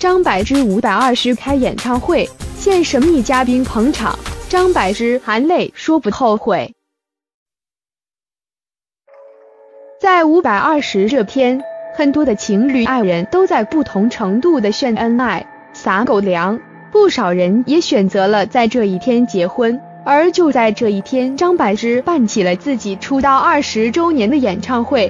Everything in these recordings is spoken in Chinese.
张柏芝520开演唱会，现神秘嘉宾捧场，张柏芝含泪说不后悔。在520这篇，很多的情侣爱人都在不同程度的炫恩爱、撒狗粮，不少人也选择了在这一天结婚。而就在这一天，张柏芝办起了自己出道20周年的演唱会。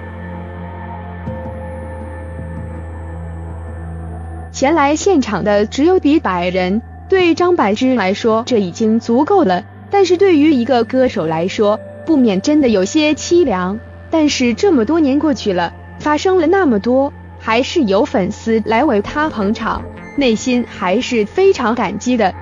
前来现场的只有几百人，对张柏芝来说这已经足够了，但是对于一个歌手来说，不免真的有些凄凉。但是这么多年过去了，发生了那么多，还是有粉丝来为他捧场，内心还是非常感激的。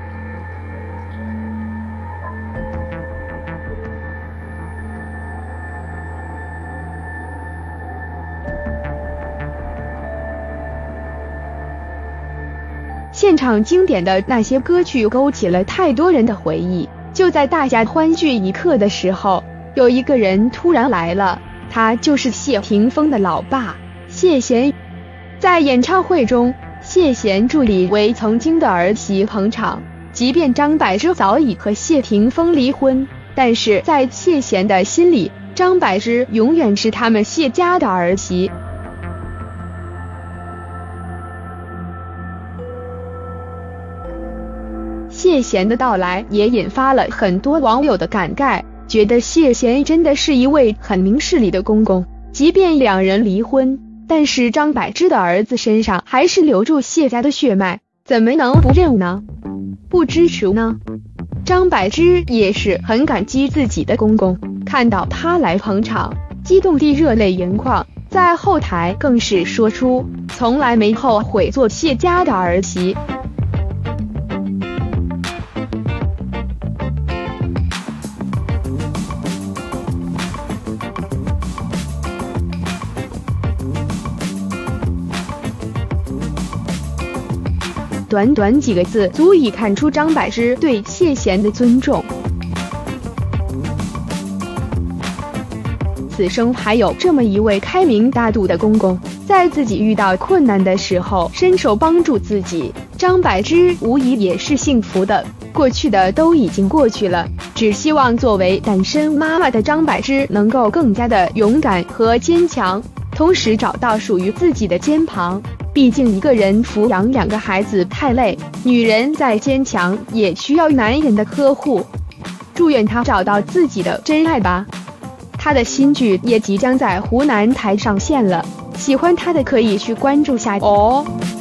现场经典的那些歌曲勾起了太多人的回忆。就在大家欢聚一刻的时候，有一个人突然来了，他就是谢霆锋的老爸谢贤。在演唱会中，谢贤助理为曾经的儿媳捧场。即便张柏芝早已和谢霆锋离婚，但是在谢贤的心里，张柏芝永远是他们谢家的儿媳。谢贤的到来也引发了很多网友的感慨，觉得谢贤真的是一位很明事理的公公。即便两人离婚，但是张柏芝的儿子身上还是留住谢家的血脉，怎么能不认呢？不支持呢？张柏芝也是很感激自己的公公，看到他来捧场，激动地热泪盈眶，在后台更是说出从来没后悔做谢家的儿媳。短短几个字足以看出张柏芝对谢贤的尊重。此生还有这么一位开明大度的公公，在自己遇到困难的时候伸手帮助自己，张柏芝无疑也是幸福的。过去的都已经过去了，只希望作为单身妈妈的张柏芝能够更加的勇敢和坚强，同时找到属于自己的肩膀。毕竟一个人抚养2个孩子太累，女人再坚强也需要男人的呵护。祝愿她找到自己的真爱吧。她的新剧也即将在湖南台上线了，喜欢她的可以去关注下哦。